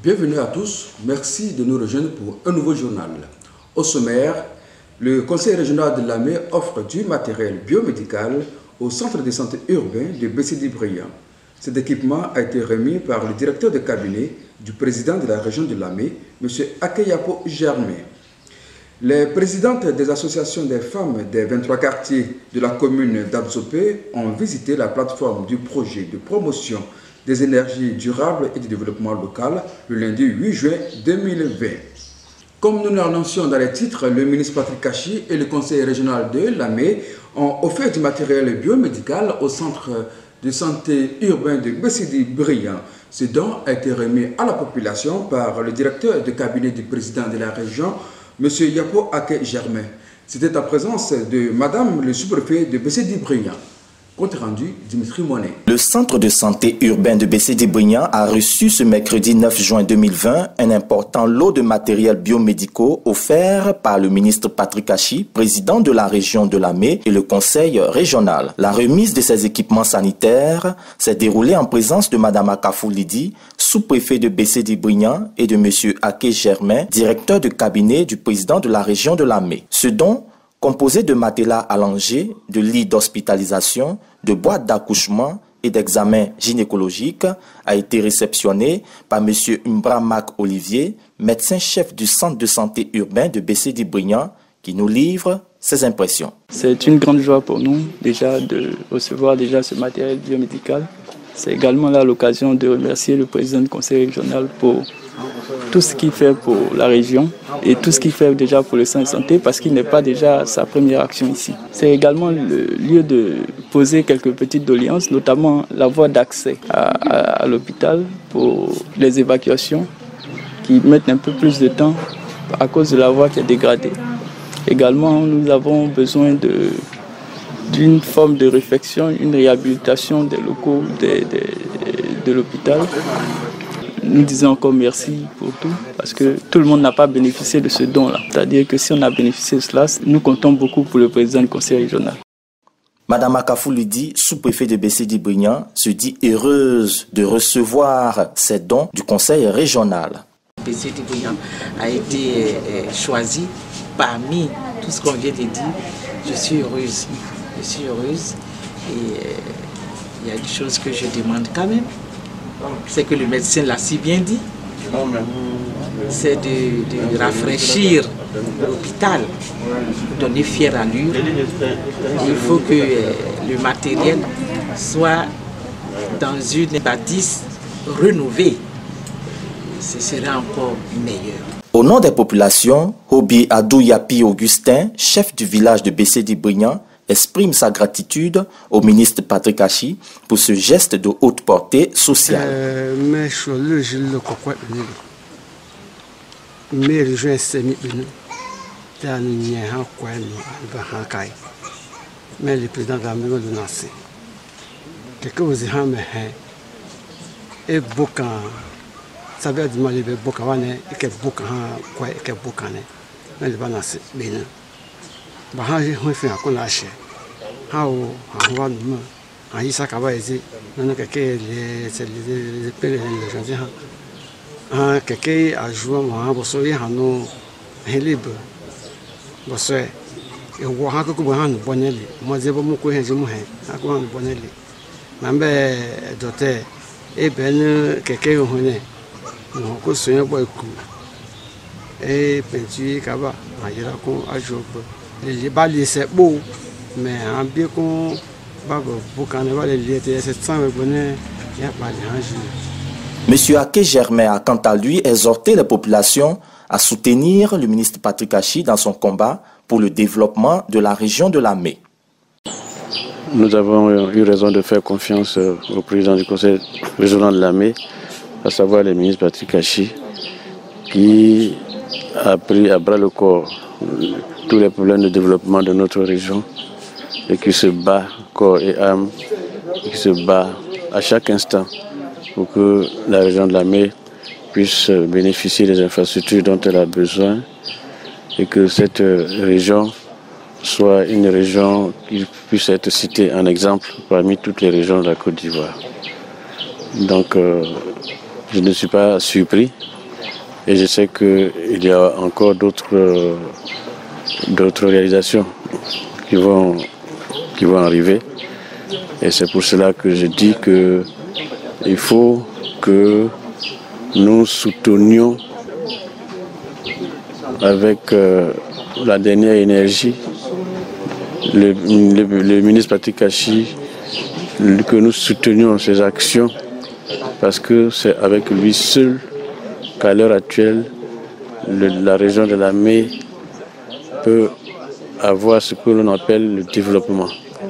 Bienvenue à tous, merci de nous rejoindre pour un nouveau journal. Au sommaire, le Conseil régional de Lamé offre du matériel biomédical au centre de santé urbain de Bessédi-Brillant. Cet équipement a été remis par le directeur de cabinet du président de la région de Lamé, M. Akeyapo Germain. Les présidentes des associations des femmes des 23 quartiers de la commune d'Abzopé ont visité la plateforme du projet de promotion des énergies durables et du développement local le lundi 8 juin 2020. Comme nous l'annoncions dans les titres, le ministre Patrick Kachi et le conseil régional de Lamé ont offert du matériel biomédical au centre de santé urbain de Bessédi-Brillant. Ce don a été remis à la population par le directeur de cabinet du président de la région, M. Yapo Ake Germain. C'était en présence de Madame le sous-préfet de Bessédi-Brillant. Compte rendu, Dimitri Monet. Le centre de santé urbain de Bessédi-Brillant a reçu ce mercredi 9 juin 2020 un important lot de matériel biomédicaux offert par le ministre Patrick Kachi, président de la région de Lamé et le conseil régional. La remise de ces équipements sanitaires s'est déroulée en présence de Mme Akafou Lidi, sous-préfet de Bessédi-Brillant, et de M. Ake Germain, directeur de cabinet du président de la région de Lamé. Ce don, composé de matelas allongés, de lits d'hospitalisation, de boîtes d'accouchement et d'examens gynécologiques, a été réceptionné par M. Mbramak Olivier, médecin-chef du centre de santé urbain de Bessédi-Brillant, qui nous livre ses impressions. C'est une grande joie pour nous déjà de recevoir ce matériel biomédical. C'est également là l'occasion de remercier le président du conseil régional pour tout ce qu'il fait pour la région et tout ce qu'il fait déjà pour le centre de santé, parce qu'il n'est pas déjà sa première action ici. C'est également le lieu de poser quelques petites doléances, notamment la voie d'accès à l'hôpital pour les évacuations qui mettent un peu plus de temps à cause de la voie qui est dégradée. Également, nous avons besoin d'une forme de réflexion, une réhabilitation des locaux de l'hôpital. Nous disons encore merci pour tout, parce que tout le monde n'a pas bénéficié de ce don-là. C'est-à-dire que si on a bénéficié de cela, nous comptons beaucoup pour le président du conseil régional. Madame Akafou Lidi, sous-préfet de Bessédi-Brillant, se dit heureuse de recevoir ces dons du conseil régional. Bessédi-Brillant a été choisi parmi tout ce qu'on vient de dire. Je suis heureuse. Je suis heureuse et il y a une chose que je demande quand même. C'est que le médecin l'a si bien dit, c'est de rafraîchir l'hôpital, donner fière allure. Il faut que le matériel soit dans une bâtisse rénovée. Ce serait encore meilleur. Au nom des populations, Hobi Adou Yapi Augustin, chef du village de Bessédi-Brillant, exprime sa gratitude au ministre Patrick Kachi pour ce geste de haute portée sociale. Mais le président de la maison de Nancy. Quelqu'un vous a dit et beaucoup ça veut dire que beaucoup et que beaucoup quoi et que beaucoup mais le Nancy bien. Bahaji fait un collage. How va nous a isa kabaisi non que les gens ah que a joué moi bosso ya no libre bosso e wo ha ko ba no boneli mo ze bo mo ko he mu he akwa no boneli mambe dote e ben keke ho ne no ko so yan bo ku e pentu kaba ayira ko ajobo les balles c'est beau mais en bien qu'on va beaucoup les liés c'est sans bonheur il y a pas de Monsieur Ake Germain a quant à lui exhorté les populations à soutenir le ministre Patrick Kachi dans son combat pour le développement de la région de Lamé. Nous avons eu raison de faire confiance au président du conseil régional de Lamé, à savoir le ministre Patrick Kachi, qui a pris à bras le corps tous les problèmes de développement de notre région et qui se bat corps et âme, et qui se bat à chaque instant pour que la région de Lamé puisse bénéficier des infrastructures dont elle a besoin et que cette région soit une région qui puisse être citée en exemple parmi toutes les régions de la Côte d'Ivoire. Donc je ne suis pas surpris Et je sais qu'il y a encore d'autres réalisations qui vont arriver. Et c'est pour cela que je dis qu'il faut que nous soutenions avec la dernière énergie le ministre Patrick Kachi, que nous soutenions ses actions, parce que c'est avec lui seul qu'à l'heure actuelle, la région de Lamé peut avoir ce que l'on appelle le développement.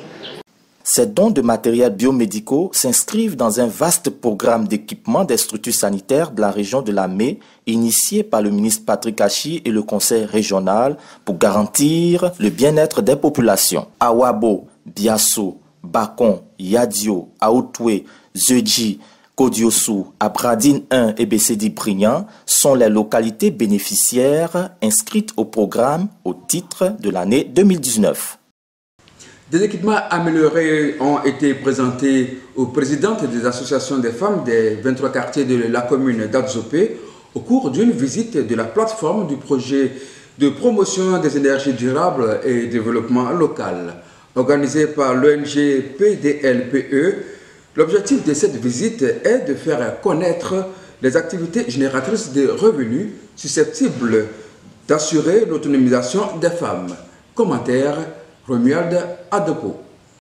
Ces dons de matériels biomédicaux s'inscrivent dans un vaste programme d'équipement des structures sanitaires de la région de Lamé, initié par le ministre Patrick Kachi et le conseil régional pour garantir le bien-être des populations. Awabo, Biasso, Bakon, Yadio, Aoutoué, Zeji, Kodiossou, Abradine 1 et Bécédi-Brignan sont les localités bénéficiaires inscrites au programme au titre de l'année 2019. Des équipements améliorés ont été présentés aux présidentes des associations des femmes des 23 quartiers de la commune d'Adzopé au cours d'une visite de la plateforme du projet de promotion des énergies durables et développement local. Organisée par l'ONG PDLPE, l'objectif de cette visite est de faire connaître les activités génératrices de revenus susceptibles d'assurer l'autonomisation des femmes. Commentaire Romuald Adepo.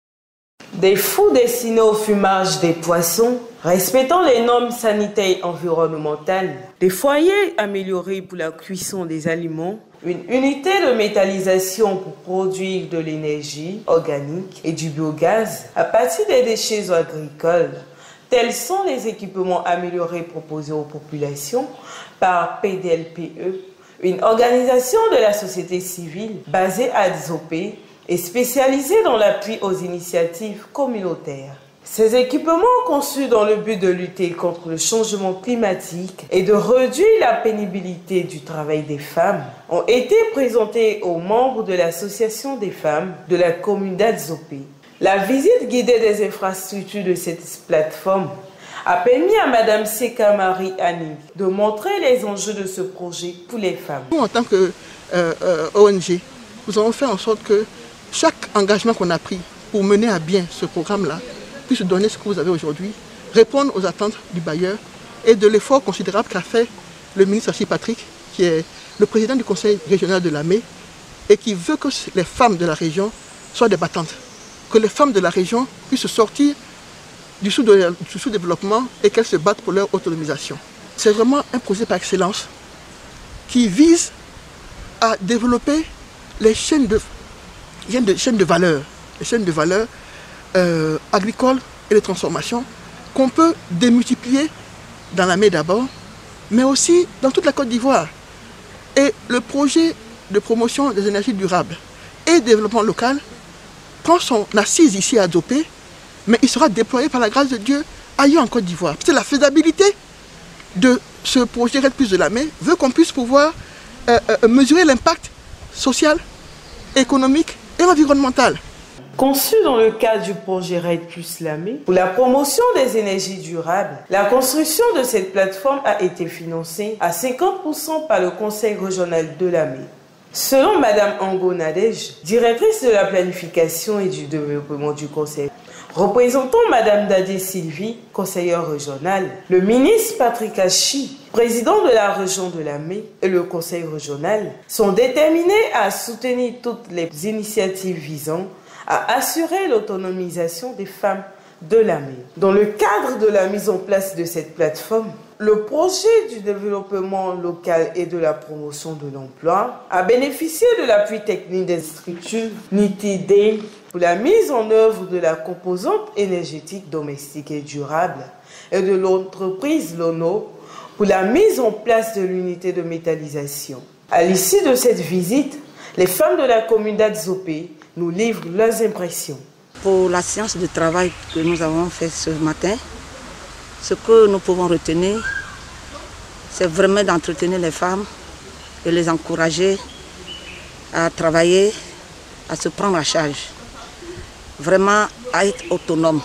Des fous destinés au fumage des poissons, respectant les normes sanitaires et environnementales, des foyers améliorés pour la cuisson des aliments, une unité de méthanisation pour produire de l'énergie organique et du biogaz à partir des déchets agricoles. Tels sont les équipements améliorés proposés aux populations par PDLPE, une organisation de la société civile basée à Adzopé et spécialisée dans l'appui aux initiatives communautaires. Ces équipements conçus dans le but de lutter contre le changement climatique et de réduire la pénibilité du travail des femmes ont été présentés aux membres de l'association des femmes de la commune d'Adzopé. La visite guidée des infrastructures de cette plateforme a permis à Mme Seka Marie Annie de montrer les enjeux de ce projet pour les femmes. Nous, en tant que ONG, nous avons fait en sorte que chaque engagement qu'on a pris pour mener à bien ce programme-là puisse donner ce que vous avez aujourd'hui, répondre aux attentes du bailleur et de l'effort considérable qu'a fait le ministre Patrick, qui est le président du conseil régional de Lamé et qui veut que les femmes de la région soient des battantes, que les femmes de la région puissent sortir du sous-développement et qu'elles se battent pour leur autonomisation. C'est vraiment un projet par excellence qui vise à développer les chaînes de valeur, agricoles et de transformation qu'on peut démultiplier dans la Lamé d'abord, mais aussi dans toute la Côte d'Ivoire. Et le projet de promotion des énergies durables et développement local prend son assise ici à Adzopé, mais il sera déployé par la grâce de Dieu ailleurs en Côte d'Ivoire. C'est la faisabilité de ce projet RED+ de Lamé veut qu'on puisse pouvoir mesurer l'impact social, économique et environnemental. Conçu dans le cadre du projet RED+ Lamé pour la promotion des énergies durables, la construction de cette plateforme a été financée à 50% par le conseil régional de Lamé. Selon Mme Ango Nadej, directrice de la planification et du développement du conseil, représentant Mme Dadé Sylvie, conseillère régionale, le ministre Patrick Kachi, président de la région de Lamé, et le conseil régional sont déterminés à soutenir toutes les initiatives visant à assurer l'autonomisation des femmes de Lamé. Dans le cadre de la mise en place de cette plateforme, le projet du développement local et de la promotion de l'emploi a bénéficié de l'appui technique des structures NITID pour la mise en œuvre de la composante énergétique domestique et durable et de l'entreprise LONO pour la mise en place de l'unité de méthanisation. À l'issue de cette visite, les femmes de la commune d'Adzopé nous livrent leurs impressions. Pour la séance de travail que nous avons faite ce matin, ce que nous pouvons retenir, c'est vraiment d'entretenir les femmes et les encourager à travailler, à se prendre en charge, vraiment à être autonomes.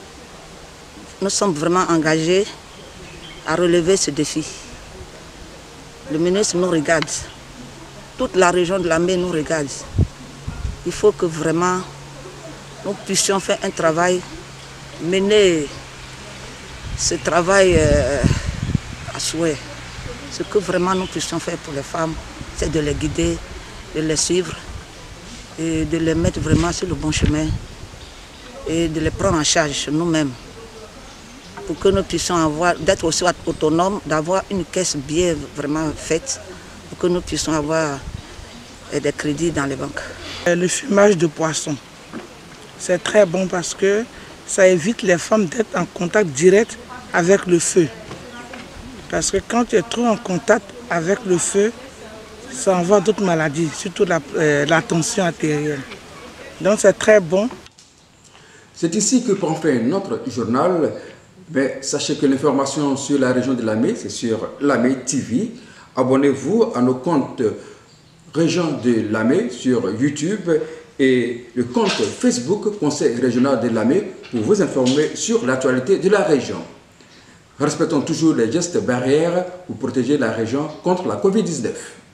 Nous sommes vraiment engagés à relever ce défi. le ministre nous regarde. Toute la région de Lamé nous regarde. Il faut que vraiment nous puissions faire un travail, mener ce travail à souhait. Ce que vraiment nous puissions faire pour les femmes, c'est de les guider, de les suivre et de les mettre vraiment sur le bon chemin et de les prendre en charge nous-mêmes pour que nous puissions d'être aussi autonomes, d'avoir une caisse bien vraiment faite pour que nous puissions avoir des crédits dans les banques. Le fumage de poisson, c'est très bon parce que ça évite les femmes d'être en contact direct avec le feu. Parce que quand tu es trop en contact avec le feu, ça envoie d'autres maladies, surtout la tension artérielle. Donc c'est très bon. C'est ici que prend fin notre journal. Mais sachez que l'information sur la région de Lamé, c'est sur Lamé TV. Abonnez-vous à nos comptes Région de Lamé sur YouTube et le compte Facebook Conseil régional de Lamé pour vous informer sur l'actualité de la région. Respectons toujours les gestes barrières pour protéger la région contre la Covid-19.